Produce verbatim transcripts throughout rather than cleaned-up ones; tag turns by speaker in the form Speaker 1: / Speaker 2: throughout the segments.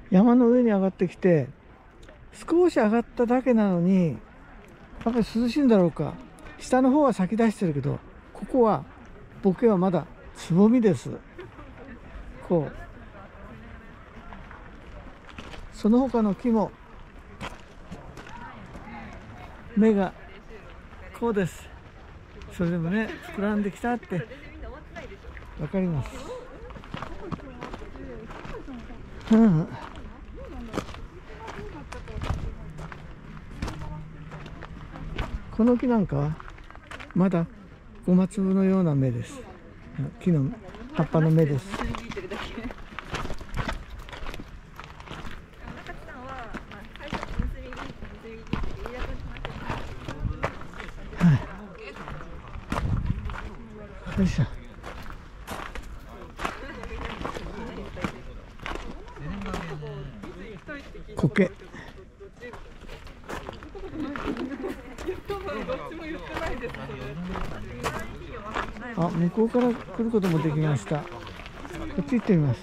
Speaker 1: 山の上に上がってきて、少し上がっただけなのにやっぱり涼しいんだろうか。下の方は咲き出してるけど、ここはボケはまだつぼみです。こうその他の木も芽がこうです。それでもね、膨らんできたってわかります。うん、この木なんかはまだごま粒のような芽です。木の葉っぱの芽です。はい。よいしょ。苔。あ、向こうから来ることもできました。こっち行ってみます。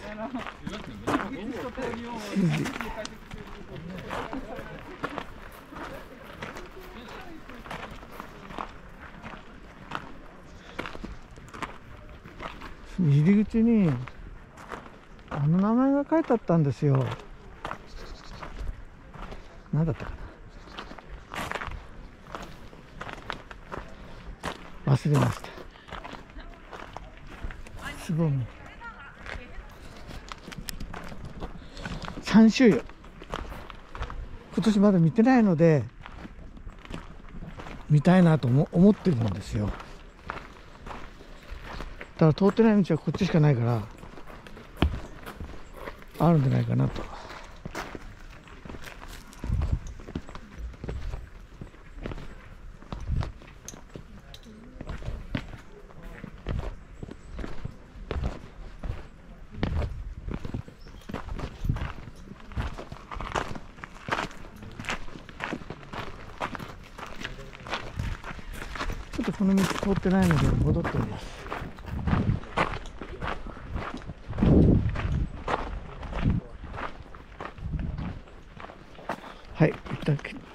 Speaker 1: 入り口にあの名前が書いてあったんですよ。何だったかな、忘れました。つぼみ三種油、今年まだ見てないので見たいなと思思ってるんですよ。ただ通ってない道はこっちしかないからあるんじゃないかなと。ちょっとこの道通ってないので戻ってみます。はい、一旦